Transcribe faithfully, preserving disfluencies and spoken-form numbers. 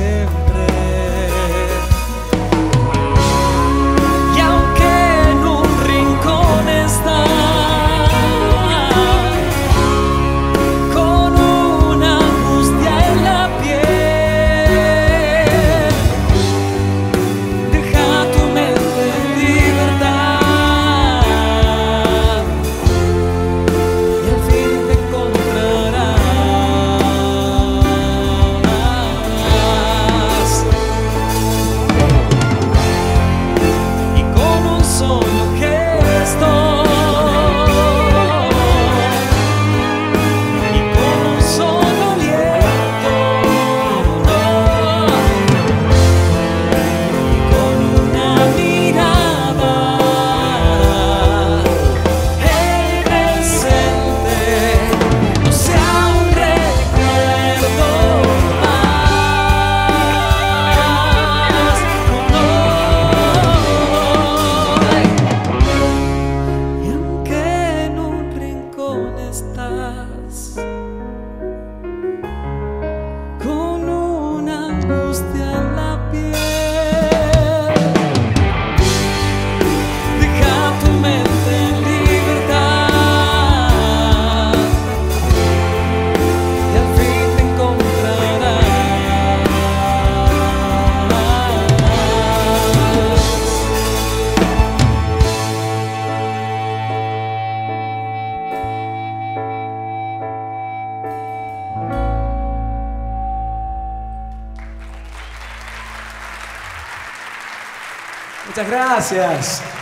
siempre. Y aunque en un rincón estás con una angustia en la piel, deja tu mente en libertad y al fin te encontrarás. Y con un solo gesto y con un solo aliento, y con una mirada, el presente no sea un recuerdo más. No. Y aunque en un rincón estás con una angustia en la piel, deja tu mente en libertad y al fin te encontrarás. Muchas gracias.